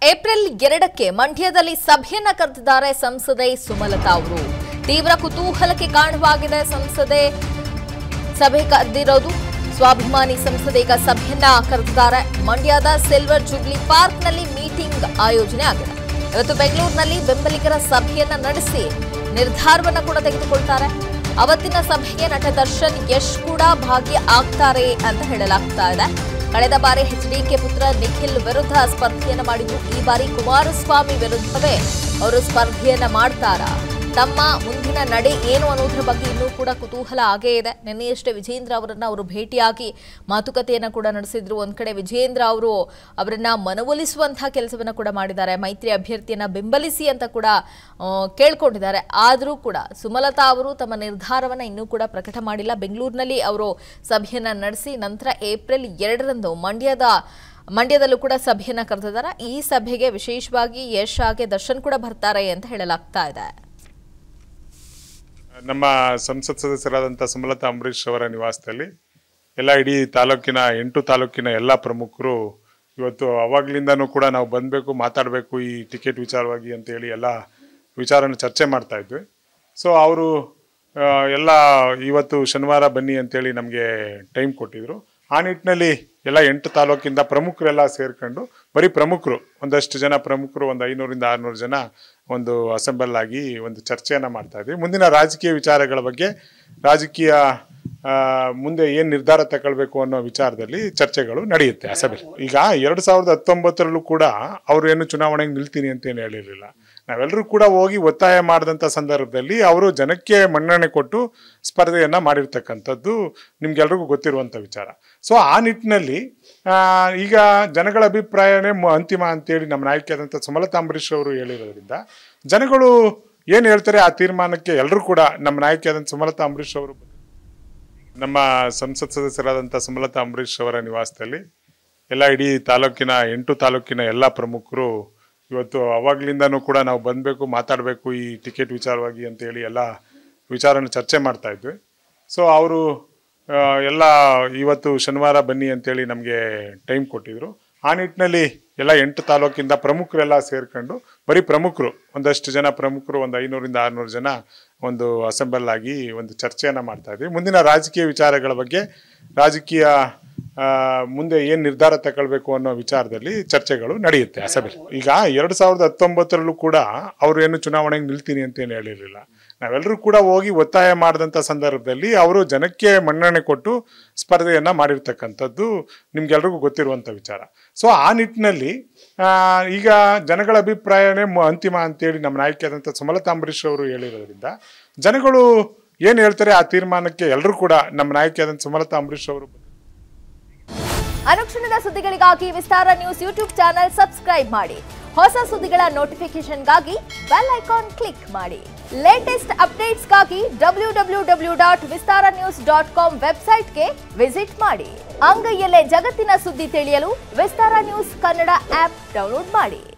April 2ಕ್ಕೆ ಮಂಡ್ಯದಲ್ಲಿ ಸಭೆಯನ್ನ ಕರೆದಿದ್ದಾರೆ ಸಂಸದೆ ಸುಮಲತಾ ಅವರು. ತೀವ್ರ ಕುತೂಹಲಕ್ಕೆ ಕಾರಣವಾಗಿದೆ ಸಂಸದೆ ಸಭೆ ಕರೆದಿರೋದು. ಸ್ವಾಭಿಮಾನಿ ಸಂಸದೆ ಈಗ ಸಭೆಯನ್ನ ಕರೆದಿದ್ದಾರೆ. ಮಂಡ್ಯದ ಸಿಲ್ವರ್ ಜೂಬ್ಲಿ ಪಾರ್ಕ್ನಲ್ಲಿ ಮೀಟಿಂಗ್ ಆಯೋಜನೆ ಆಗಿದೆ. ಇವತ್ತು ಬೆಂಗಳೂರಿನಲ್ಲಿ ಬೆಂಬಲಿಗರ ಸಭೆಯನ್ನ ನಡೆಸಿ ನಿರ್ಧಾರವನ್ನ ಕೂಡ ತೆಗೆದುಕೊಳ್ತಾರೆ. ಅವತ್ತಿನ ಸಭೆಗೆ ನಟ ದರ್ಶನ್ ಯಶ್ ಕೂಡ ಭಾಗಿಯಾಗ್ತಾರೆ ಅಂತ ಹೇಳಲಾಗ್ತಾ ಇದೆ. ಕಳೆದ ಬಾರಿ ಎಚ್ಡಿಕೆ ಪುತ್ರ ನಿಖಿಲ್ ವಿರುದ್ಧ ಸ್ಪರ್ಧೆಯನ್ನ ಮಾಡಿದ್ರು. ಈ ಬಾರಿ ಕುಮಾರಸ್ವಾಮಿ ವಿರುದ್ಧವೇ ಅವರು ಸ್ಪರ್ಧೆಯನ್ನ ಮಾಡ್ತಾರಾ? ತಮ್ಮ ಮುಂದಿನ ನಡೆ ಏನು ಅನ್ನೋದ್ರ ಬಗ್ಗೆ ಇನ್ನೂ ಕೂಡ ಕುತೂಹಲ ಆಗೇ ಇದೆ. ನಿನ್ನೆಯಷ್ಟೇ ವಿಜೇಂದ್ರ ಅವರನ್ನ ಅವರು ಭೇಟಿಯಾಗಿ ಮಾತುಕತೆಯನ್ನ ಕೂಡ ನಡೆಸಿದ್ರು. ಒಂದ್ ಕಡೆ ವಿಜೇಂದ್ರ ಅವರು ಅವರನ್ನ ಮನವೊಲಿಸುವಂತಹ ಕೆಲಸವನ್ನ ಕೂಡ ಮಾಡಿದ್ದಾರೆ. ಮೈತ್ರಿ ಅಭ್ಯರ್ಥಿಯನ್ನ ಬೆಂಬಲಿಸಿ ಅಂತ ಕೂಡ ಕೇಳ್ಕೊಂಡಿದ್ದಾರೆ. ಆದರೂ ಕೂಡ ಸುಮಲತಾ ಅವರು ತಮ್ಮ ನಿರ್ಧಾರವನ್ನ ಇನ್ನೂ ಕೂಡ ಪ್ರಕಟ ಮಾಡಿಲ್ಲ. ಬೆಂಗಳೂರಿನಲ್ಲಿ ಅವರು ಸಭೆಯನ್ನ ನಡೆಸಿ ನಂತರ ಏಪ್ರಿಲ್ 2ರಂದು ಮಂಡ್ಯದಲ್ಲೂ ಕೂಡ ಸಭೆಯನ್ನ ಕರೆದಿದ್ದಾರೆ. ಈ ಸಭೆಗೆ ವಿಶೇಷವಾಗಿ ಯಶ್ ಹಾಗೆ ದರ್ಶನ್ ಕೂಡ ಬರ್ತಾರೆ ಅಂತ ಹೇಳಲಾಗ್ತಾ ಇದೆ. ನಮ್ಮ ಸಂಸತ್ ಸದಸ್ಯರಾದಂಥ ಸುಮಲತಾ ಅಂಬರೀಶ್ ಅವರ ನಿವಾಸದಲ್ಲಿ ಇಡೀ ತಾಲೂಕಿನ 8 ತಾಲೂಕಿನ ಎಲ್ಲ ಪ್ರಮುಖರು ಇವತ್ತು ಅವಾಗ್ಲಿಂದನೂ ಕೂಡ ನಾವು ಬಂದಬೇಕು, ಮಾತಾಡಬೇಕು ಈ ಟಿಕೆಟ್ ವಿಚಾರವಾಗಿ ಅಂತೇಳಿ ಎಲ್ಲ ವಿಚಾರನ ಚರ್ಚೆ ಮಾಡ್ತಾ ಇದ್ವಿ. ಸೊ ಅವರು ಎಲ್ಲ ಇವತ್ತು ಶನಿವಾರ ಬನ್ನಿ ಅಂತೇಳಿ ನಮಗೆ ಟೈಮ್ ಕೊಟ್ಟಿದ್ರು. ಆ ನಿಟ್ಟಿನಲ್ಲಿ ಎಲ್ಲ 8 ತಾಲೂಕಿಂದ ಪ್ರಮುಖರೆಲ್ಲ ಸೇರ್ಕೊಂಡು, ಬರೀ ಪ್ರಮುಖರು ಒಂದಷ್ಟು ಜನ ಪ್ರಮುಖರು, ಒಂದು 500ರಿಂದ 600 ಜನ ಒಂದು ಅಸೆಂಬಲ್ ಆಗಿ ಒಂದು ಚರ್ಚೆಯನ್ನು ಮಾಡ್ತಾ ಇದ್ವಿ. ಮುಂದಿನ ರಾಜಕೀಯ ವಿಚಾರಗಳ ಬಗ್ಗೆ, ರಾಜಕೀಯ ಮುಂದೆ ಏನು ನಿರ್ಧಾರ ತಗೊಳ್ಬೇಕು ಅನ್ನೋ ವಿಚಾರದಲ್ಲಿ ಚರ್ಚೆಗಳು ನಡೆಯುತ್ತೆ ಆ ಸಭೆ. ಈಗ 2019ರಲ್ಲೂ ಕೂಡ ಅವರು ಏನು ಚುನಾವಣೆಗೆ ನಿಲ್ತೀನಿ ಅಂತೇನು ಹೇಳಿರಲಿಲ್ಲ. ನಾವೆಲ್ಲರೂ ಕೂಡ ಹೋಗಿ ಒತ್ತಾಯ ಮಾಡಿದಂಥ ಸಂದರ್ಭದಲ್ಲಿ ಅವರು ಜನಕ್ಕೆ ಮನ್ನಣೆ ಕೊಟ್ಟು ಸ್ಪರ್ಧೆಯನ್ನು ಮಾಡಿರ್ತಕ್ಕಂಥದ್ದು ನಿಮ್ಗೆಲ್ರಿಗೂ ಗೊತ್ತಿರುವಂಥ ವಿಚಾರ. ಸೊ ಆ ನಿಟ್ಟಿನಲ್ಲಿ ಈಗ ಜನಗಳ ಅಭಿಪ್ರಾಯನೇ ಅಂತಿಮ ಅಂತೇಳಿ ನಮ್ಮ ನಾಯಕಿಯಾದಂಥ ಸುಮಲತಾ ಅಂಬರೀಶ್ ಅವರು ಹೇಳಿರೋದ್ರಿಂದ ಜನಗಳು ಏನು ಹೇಳ್ತಾರೆ ಆ ತೀರ್ಮಾನಕ್ಕೆ ಎಲ್ಲರೂ ಕೂಡ ನಮ್ಮ ನಾಯಕಿಯಾದಂಥ ಸುಮಲತಾ ಅಂಬರೀಶ್ ಅವರು ನಮ್ಮ ಸಂಸತ್ ಸದಸ್ಯರಾದಂಥ ಸುಮಲತಾ ಅಂಬರೀಶ್ ಅವರ ನಿವಾಸದಲ್ಲಿ ಇಡೀ ತಾಲೂಕಿನ 8 ತಾಲೂಕಿನ ಎಲ್ಲ ಪ್ರಮುಖರು ಇವತ್ತು ಅವಾಗ್ಲಿಂದನೂ ಕೂಡ ನಾವು ಬಂದಬೇಕು, ಮಾತಾಡಬೇಕು ಈ ಟಿಕೆಟ್ ವಿಚಾರವಾಗಿ ಅಂತೇಳಿ ಎಲ್ಲ ವಿಚಾರನ ಚರ್ಚೆ ಮಾಡ್ತಾ ಇದ್ವಿ. ಸೊ ಅವರು ಎಲ್ಲ ಇವತ್ತು ಶನಿವಾರ ಬನ್ನಿ ಅಂತೇಳಿ ನಮಗೆ ಟೈಮ್ ಕೊಟ್ಟಿದ್ರು. ಆ ನಿಟ್ಟಿನಲ್ಲಿ ಎಲ್ಲ 8 ತಾಲೂಕಿಂದ ಪ್ರಮುಖರೆಲ್ಲ ಸೇರ್ಕೊಂಡು, ಬರೀ ಪ್ರಮುಖರು ಒಂದಷ್ಟು ಜನ ಪ್ರಮುಖರು, ಒಂದು 500ರಿಂದ 600 ಜನ ಒಂದು ಅಸೆಂಬಲ್ ಆಗಿ ಒಂದು ಚರ್ಚೆಯನ್ನು ಮಾಡ್ತಾ ಇದ್ವಿ. ಮುಂದಿನ ರಾಜಕೀಯ ವಿಚಾರಗಳ ಬಗ್ಗೆ, ರಾಜಕೀಯ ಮುಂದೆ ಏನು ನಿರ್ಧಾರ ತಗೊಳ್ಬೇಕು ಅನ್ನೋ ವಿಚಾರದಲ್ಲಿ ಚರ್ಚೆಗಳು ನಡೆಯುತ್ತೆ ಆ ಸಭೆ. ಈಗ 2019ರಲ್ಲೂ ಕೂಡ ಅವರು ಏನು ಚುನಾವಣೆಗೆ ನಿಲ್ತೀನಿ ಅಂತೇನು ಹೇಳಿರಲಿಲ್ಲ. ನಾವೆಲ್ಲರೂ ಕೂಡ ಹೋಗಿ ಒತ್ತಾಯ ಮಾಡಿದಂಥ ಸಂದರ್ಭದಲ್ಲಿ ಅವರು ಜನಕ್ಕೆ ಮನ್ನಣೆ ಕೊಟ್ಟು ಸ್ಪರ್ಧೆಯನ್ನು ಮಾಡಿರ್ತಕ್ಕಂಥದ್ದು ನಿಮ್ಗೆಲ್ರಿಗೂ ಗೊತ್ತಿರುವಂಥ ವಿಚಾರ. ಸೊ ಆ ನಿಟ್ಟಿನಲ್ಲಿ ಈಗ ಜನಗಳ ಅಭಿಪ್ರಾಯನೇ ಅಂತಿಮ ಅಂತೇಳಿ ನಮ್ಮ ನಾಯಕಿಯಾದಂಥ ಸುಮಲತಾ ಅಂಬರೀಶ್ ಅವರು ಹೇಳಿರೋದ್ರಿಂದ ಜನಗಳು ಏನು ಹೇಳ್ತಾರೆ ಆ ತೀರ್ಮಾನಕ್ಕೆ ಎಲ್ಲರೂ ಕೂಡ ನಮ್ಮ ನಾಯಕಿಯಾದಂಥ ಸುಮಲತಾ ಅಂಬರೀಶ್ ಅವರು. ಅನುಕ್ಷಣದ ಸುದ್ದಿಗಳಿಗಾಗಿ Vistara news YouTube channel subscribe ಮಾಡಿ. ಹೊಸ ಸುದ್ದಿಗಳ ನೋಟಿಫಿಕೇಶನ್ಗಾಗಿ ಬೆಲ್ ಐಕಾನ್ ಕ್ಲಿಕ್ ಮಾಡಿ. ಲೇಟೆಸ್ಟ್ ಅಪ್ಡೇಟ್ಸ್ಗಾಗಿ www.vistaranews.com ವೆಬ್ಸೈಟ್ಗೆ ವಿಸಿಟ್ ಮಾಡಿ. ಅಂಗೈಯಲ್ಲೇ ಜಗತ್ತಿನ ಸುದ್ದಿ ತಿಳಿಯಲು Vistara news Kannada app download ಮಾಡಿ.